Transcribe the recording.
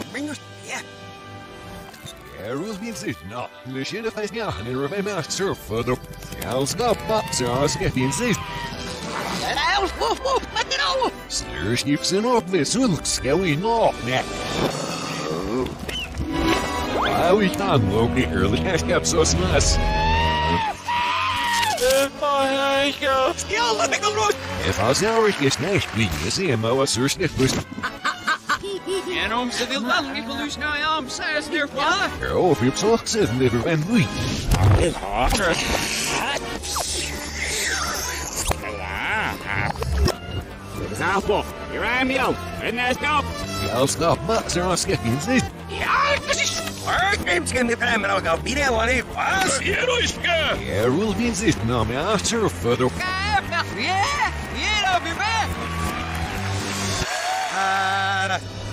Ja. Er wil bien zitten. Nou, de shit is ja, en er bij mij surf verder. Ja, stop, zo skip bien zitten. Raus, woef, woef, wat nou? Slurs gips in op met zulk skelly nog, net. Wauw, ik kan ook niet eerlijk. Ik heb zo smas. Ja, laat ik hem los. Als nou is niet wie is en maar wat surf niet best. En om ze wil wel niet verluis nou ja, om zij neervallen. Ja, of je hebt zo gezet, never ben wie. Apple, hier I'm you. En dat stop. Ja, stop, maar zo skip bien zitten. Ja, dat is waar. Neemt geen de prijs, maar ook al bieden, wat heeft was. Hier is ge. Er wil bien zitten, nou, maar surf verder. Ja, hier op je bek.